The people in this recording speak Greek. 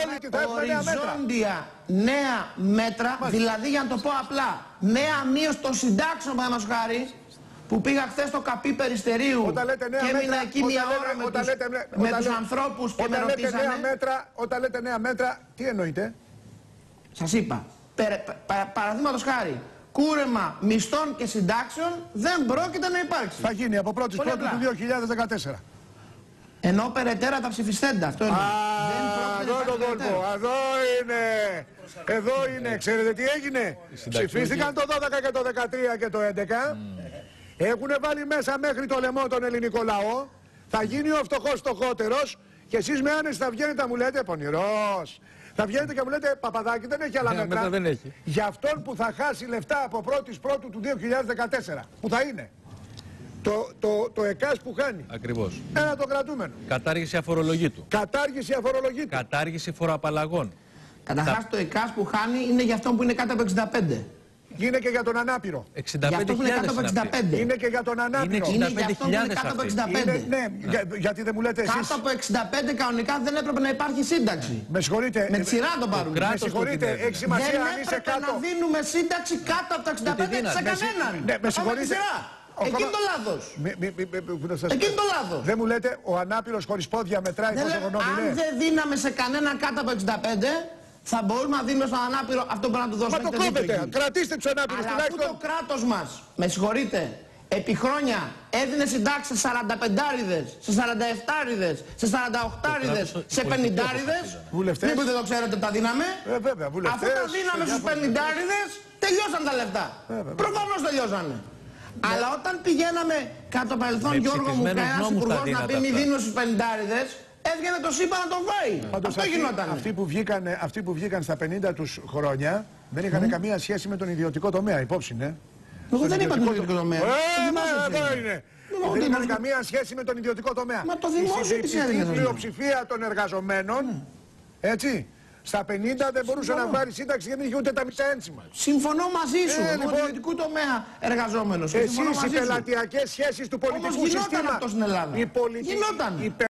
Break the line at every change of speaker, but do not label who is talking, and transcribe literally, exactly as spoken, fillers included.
οριζόντια νέα μέτρα, δηλαδή για να το πω απλά, νέα μείωση των συντάξεων, παραδείγματος χάρη, που πήγα χθες στο Καπί Περιστερίου και έμεινα εκεί μια ώρα με τους, λέτε, με τους λέτε, ανθρώπους και με ρωτήσανε. Νέα μέτρα,
όταν λέτε νέα μέτρα, τι εννοείτε?
Σας είπα, πα, παραδείγματος χάρη, κούρεμα μισθών και συντάξεων δεν πρόκειται να υπάρξει.
Θα γίνει από πρώτη πρώτη του δύο χιλιάδες δεκατέσσερα.
Ενώ περαιτέρα τα ψηφιστέντα, αυτό είναι.
Εδώ το κόλπο, εδώ είναι, εδώ είναι, ξέρετε τι έγινε? Ψηφίστηκαν το δώδεκα και το δεκατρία και το έντεκα, έχουν βάλει μέσα μέχρι το λαιμό τον ελληνικό λαό, θα γίνει ο φτωχός φτωχότερος και εσείς με άνεση θα βγαίνετε, μου λέτε, πονηρός. Θα βγαίνετε και μου λέτε, Παπαδάκη δεν έχει άλλα μέτρα.
Δεν έχει.
Για αυτόν που θα χάσει λεφτά από πρώτη πρώτου του δύο χιλιάδες δεκατέσσερα, που θα είναι το, το, το ΕΚΑΣ που χάνει.
Ακριβώς.
Ένα το κρατούμενο.
Κατάργηση αφορολογήτου.
Κατάργηση αφορολογήτου.
Κατάργηση φοροαπαλλαγών.
Καταρχάς Τα... το ΕΚΑΣ που χάνει είναι για αυτόν που είναι κάτω από εξήντα πέντε.
Είναι και για τον ανάπηρο.
εξήντα πέντε χιλιάδες
είναι,
είναι και για τον ανάπηρο.
Είναι για αυτόν που είναι κάτω από εξήντα πέντε.
Είναι, ναι, ναι. Για, γιατί δεν μου λέτε εσείς.
Κάτω από εξήντα πέντε κανονικά δεν έπρεπε να υπάρχει σύνταξη.
Ναι. Με συγχωρείτε.
Με τη σειρά τον πάρουμε.
Με συγχωρείτε, έχει σημασία
δεν
αν είσαι κάτω.
να δίνουμε σύνταξη κάτω από τα εξήντα πέντε σε κανέναν.
Ναι, με συγχωρείτε.
Εκεί είναι το λάθος. Εκεί είναι το λάθος.
Δεν μου λέτε ο ανάπηρος χωρίς πόδια μετράει πόσο γνώμη είναι?
Αν δεν δίναμε σε κανέναν κάτω από εξήντα πέντε, θα μπορούμε να δίνουμε στον ανάπηρο αυτό που να του δώσουμε.
Μα το κόβετε, κρατήστε τους ανάπηρους τουλάχιστον.
Αλλά αφού το κράτος μας, με συγχωρείτε, επί χρόνια έδινε συντάξεις σε σαρανταπεντάριδες, σε σαρανταεφτάριδες, σε σαρανταοχτάριδες, σε πενηντάριδες.
Βουλευτές.
Μήπως δεν το ξέρετε τα δίναμε?
Ε, βέβαια, βουλευτές.
Αφού τα δίναμε στους πενηντάριδες, τελειώσαν τα λεφτά. Προφανώς τελειώσανε. Αλλά όταν πηγαίναμε κατά παρελθόν, Γιώργο μου, κανένας υπουργός να πει μη δίνω στους πενηντάριδες, έβγαινε το ΣΥΠΑ να τον φάει.
Πάντως
αυτό γινόταν.
Αυτοί που, βγήκαν, αυτοί που βγήκαν στα πενήντα τους χρόνια δεν είχαν mm. καμία σχέση με τον ιδιωτικό τομέα, υπόψη, ναι.
Εγώ δεν είπα τον ιδιωτικό τομέα.
Ε, μα εδώ είναι. Δεν είχαν καμία σχέση με τον ιδιωτικό τομέα.
Μα το δημόσιο τι
η πλειοψηφία των εργαζομένων, έτσι, στα πενήντα δεν μπορούσε να πάρει σύνταξη γιατί δεν είχε ούτε τα μισά ένσημα.
Συμφωνώ μαζί σου.
Ε,
λοιπόν, ο ιδιωτικού τομέα εργαζόμενος.
Εσείς οι πελατειακές σχέσεις του πολιτικού συστήματος.
Όμως γινόταν αυτό στην Ελλάδα.
Γινόταν.